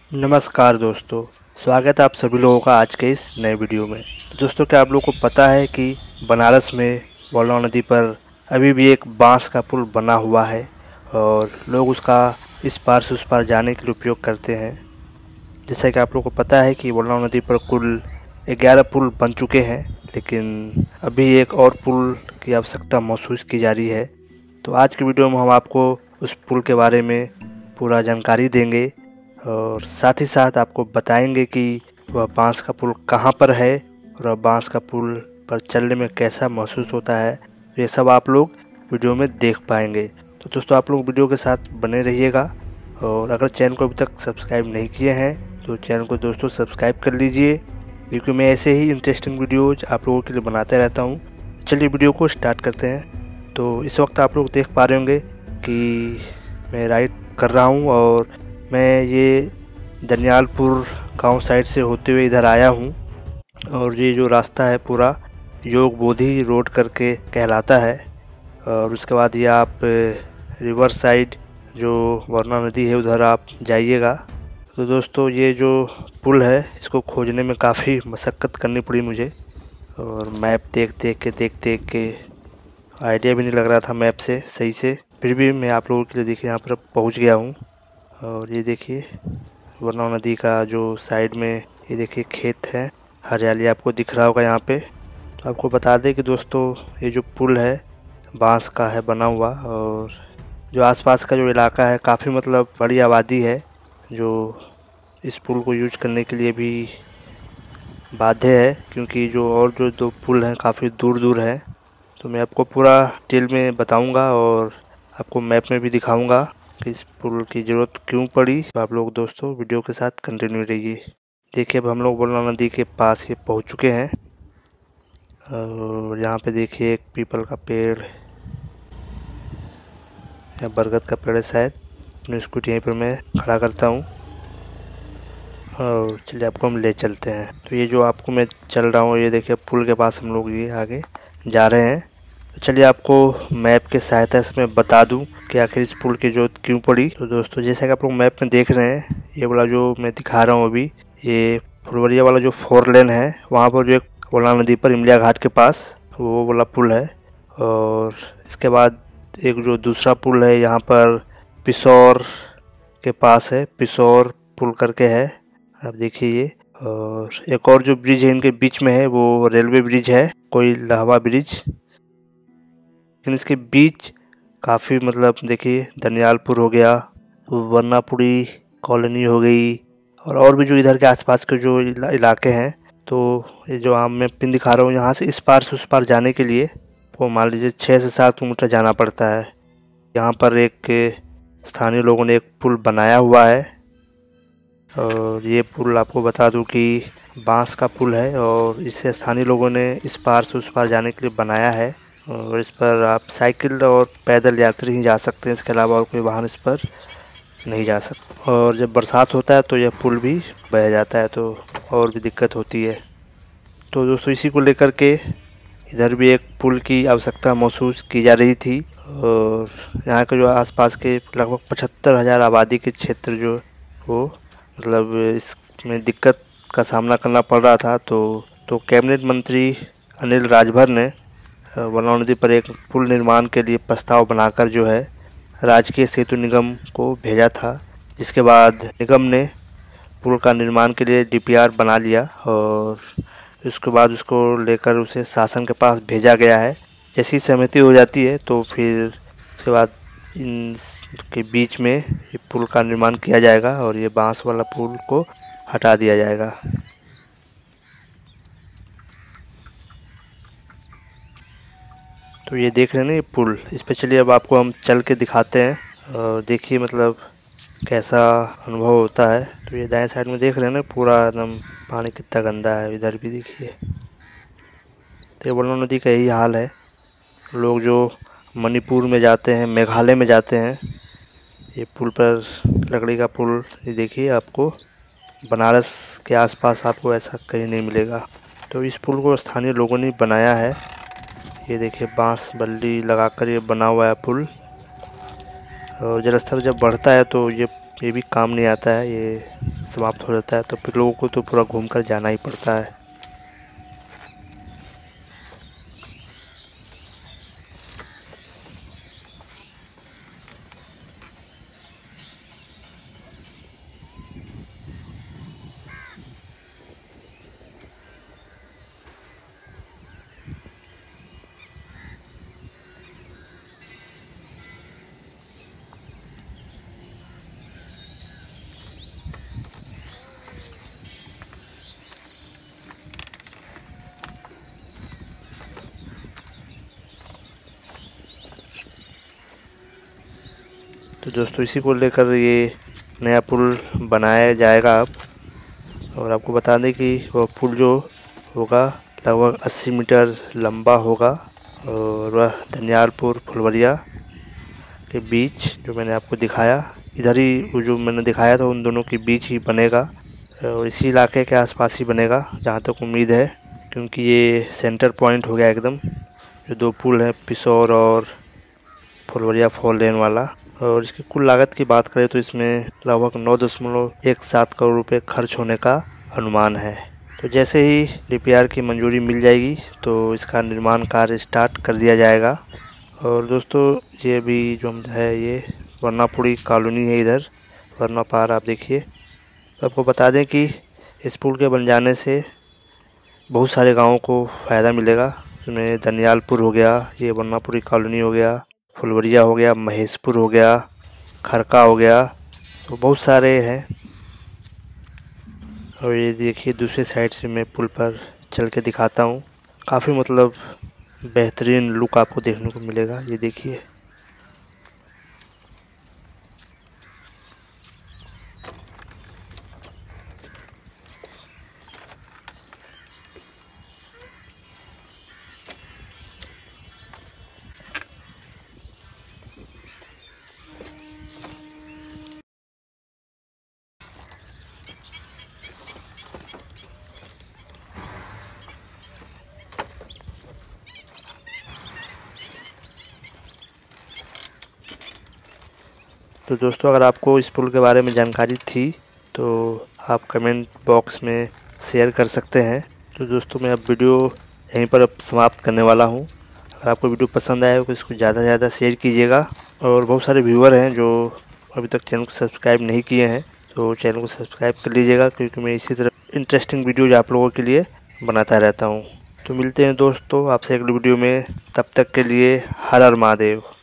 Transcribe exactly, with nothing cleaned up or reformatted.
नमस्कार दोस्तों, स्वागत है आप सभी लोगों का आज के इस नए वीडियो में। तो दोस्तों, क्या आप लोगों को पता है कि बनारस में वल्लभ नदी पर अभी भी एक बांस का पुल बना हुआ है और लोग उसका इस पार से उस पार जाने के लिए उपयोग करते हैं। जैसा कि आप लोगों को पता है कि वल्लभ नदी पर कुल ग्यारह पुल बन चुके हैं, लेकिन अभी एक और पुल की आवश्यकता महसूस की जा रही है। तो आज की वीडियो में हम आपको उस पुल के बारे में पूरा जानकारी देंगे और साथ ही साथ आपको बताएंगे कि वह बांस का पुल कहाँ पर है और वह बांस का पुल पर चलने में कैसा महसूस होता है। तो ये सब आप लोग वीडियो में देख पाएंगे। तो दोस्तों, आप लोग वीडियो के साथ बने रहिएगा और अगर चैनल को अभी तक सब्सक्राइब नहीं किए हैं तो चैनल को दोस्तों सब्सक्राइब कर लीजिए, क्योंकि मैं ऐसे ही इंटरेस्टिंग वीडियोज आप लोगों के लिए बनाते रहता हूँ। चलिए वीडियो को स्टार्ट करते हैं। तो इस वक्त आप लोग देख पा रहे होंगे कि मैं राइड कर रहा हूँ और मैं ये दनियालपुर गांव साइड से होते हुए इधर आया हूँ और ये जो रास्ता है पूरा योग बोधि रोड करके कहलाता है। और उसके बाद ये आप रिवर साइड जो वरना नदी है उधर आप जाइएगा। तो दोस्तों, ये जो पुल है इसको खोजने में काफ़ी मशक्क़त करनी पड़ी मुझे और मैप देख देख के देख देख के आइडिया भी नहीं लग रहा था मैप से सही से। फिर भी मैं आप लोगों के लिए देखिए यहाँ पर पहुँच गया हूँ। और ये देखिए वरना नदी का जो साइड में ये देखिए खेत है, हरियाली आपको दिख रहा होगा यहाँ पे। तो आपको बता दें कि दोस्तों, ये जो पुल है बांस का है बना हुआ और जो आसपास का जो इलाका है काफ़ी मतलब बड़ी आबादी है जो इस पुल को यूज करने के लिए भी बाध्य है, क्योंकि जो और जो दो पुल हैं काफ़ी दूर दूर हैं। तो मैं आपको पूरा डिटेल में बताऊँगा और आपको मैप में भी दिखाऊँगा कि इस पुल की ज़रूरत क्यों पड़ी। तो आप लोग दोस्तों वीडियो के साथ कंटिन्यू रहिए। देखिए, अब हम लोग वल्लभ नदी के पास ये पहुंच चुके हैं और यहाँ पे देखिए एक पीपल का पेड़ या बरगद का पेड़ है शायद। अपनी स्कूटी यहीं पर मैं खड़ा करता हूँ और चलिए आपको हम ले चलते हैं। तो ये जो आपको मैं चल रहा हूँ ये देखिए पुल के पास हम लोग ये आगे जा रहे हैं। तो चलिए आपको मैप के सहायता से मैं बता दूं कि आखिर इस पुल की जरूरत क्यों पड़ी। तो दोस्तों, जैसा कि आप लोग मैप में देख रहे हैं, ये वाला जो मैं दिखा रहा हूँ अभी, ये फुलवरिया वाला जो फोर लेन है वहाँ पर जो एक वल्लभ नदी पर इमलिया घाट के पास वो वाला पुल है। और इसके बाद एक जो दूसरा पुल है यहाँ पर पिसौर के पास है, पिसौर पुल करके है, आप देखिए ये। और एक और जो ब्रिज है इनके बीच में है वो रेलवे ब्रिज है, कोई लाहवा ब्रिज। लेकिन इसके बीच काफ़ी मतलब देखिए दनियालपुर हो गया, वरनापुरी कॉलोनी हो गई और और भी जो इधर के आसपास के जो इला, इलाके हैं। तो ये जो आम मैं पिन दिखा रहा हूँ यहाँ से इस पार से उस पार जाने के लिए वो मान लीजिए छः से सात किलोमीटर जाना पड़ता है। यहाँ पर एक स्थानीय लोगों ने एक पुल बनाया हुआ है और ये पुल आपको बता दूं कि बांस का पुल है और इसे स्थानीय लोगों ने इस पार से उस पार जाने के लिए बनाया है। और इस पर आप साइकिल और पैदल यात्री ही जा सकते हैं, इसके अलावा और कोई वाहन इस पर नहीं जा सकता। और जब बरसात होता है तो यह पुल भी बह जाता है तो और भी दिक्कत होती है। तो दोस्तों, इसी को लेकर के इधर भी एक पुल की आवश्यकता महसूस की जा रही थी और यहाँ के जो आसपास के लगभग पचहत्तर हज़ार आबादी के क्षेत्र जो वो मतलब इसमें दिक्कत का सामना करना पड़ रहा था। तो तो कैबिनेट मंत्री अनिल राजभर ने वल्लभ नदी पर एक पुल निर्माण के लिए प्रस्ताव बनाकर जो है राजकीय सेतु निगम को भेजा था, जिसके बाद निगम ने पुल का निर्माण के लिए डी पी आर बना लिया और उसके बाद उसको लेकर उसे शासन के पास भेजा गया है। जैसी सहमति हो जाती है तो फिर उसके बाद इन के बीच में ये पुल का निर्माण किया जाएगा और ये बांस वाला पुल को हटा दिया जाएगा। तो ये देख रहे हैं ना ये पुल, इस पे चलिए अब आपको हम चल के दिखाते हैं और देखिए मतलब कैसा अनुभव होता है। तो ये दाएं साइड में देख रहे हैं ना पूरा एकदम पानी कितना गंदा है, इधर भी देखिए। तो ये वल्लभ नदी का यही हाल है। लोग जो मणिपुर में जाते हैं, मेघालय में जाते हैं, ये पुल पर लकड़ी का पुल ये देखिए आपको बनारस के आसपास आपको ऐसा कहीं नहीं मिलेगा। तो इस पुल को स्थानीय लोगों ने बनाया है। ये देखिए बांस बल्ली लगाकर ये बना हुआ है पुल और जलस्तर जब बढ़ता है तो ये ये भी काम नहीं आता है, ये समाप्त हो जाता है, तो फिर लोगों को तो पूरा घूम कर जाना ही पड़ता है। तो दोस्तों इसी को लेकर ये नया पुल बनाया जाएगा अब। और आपको बता दें कि वह पुल जो होगा लगभग अस्सी मीटर लंबा होगा और वह धनियालपुर फुलवरिया के बीच जो मैंने आपको दिखाया, इधर ही वो जो मैंने दिखाया था उन दोनों के बीच ही बनेगा और इसी इलाके के आसपास ही बनेगा जहाँ तक उम्मीद है, क्योंकि ये सेंटर पॉइंट हो गया एकदम। जो दो पुल हैं पिसौर और फुलवरिया फोर लेन वाला। और इसकी कुल लागत की बात करें तो इसमें लगभग नौ दशमलव एक सात करोड़ रुपए खर्च होने का अनुमान है। तो जैसे ही डी पी आर की मंजूरी मिल जाएगी तो इसका निर्माण कार्य स्टार्ट कर दिया जाएगा। और दोस्तों ये भी जो है ये वर्नापुरी कॉलोनी है, इधर वर्ना पार आप देखिए। तो आपको बता दें कि इस पुल के बन जाने से बहुत सारे गाँवों को फ़ायदा मिलेगा। इसमें धनियालपुर हो गया, ये वर्नापुरी कॉलोनी हो गया, फुलवरिया हो गया, महेशपुर हो गया, खरका हो गया, तो बहुत सारे हैं। और ये देखिए दूसरे साइड से मैं पुल पर चल के दिखाता हूँ, काफ़ी मतलब बेहतरीन लुक आपको देखने को मिलेगा। ये देखिए तो दोस्तों अगर आपको इस पुल के बारे में जानकारी थी तो आप कमेंट बॉक्स में शेयर कर सकते हैं। तो दोस्तों मैं अब वीडियो यहीं पर अब समाप्त करने वाला हूं। अगर आपको वीडियो पसंद आया तो इसको ज़्यादा से ज़्यादा शेयर कीजिएगा। और बहुत सारे व्यूअर हैं जो अभी तक चैनल को सब्सक्राइब नहीं किए हैं, तो चैनल को सब्सक्राइब कर लीजिएगा, क्योंकि मैं इसी तरह इंटरेस्टिंग वीडियोज आप लोगों के लिए बनाता रहता हूँ। तो मिलते हैं दोस्तों आपसे अगली वीडियो में, तब तक के लिए हर हर महादेव।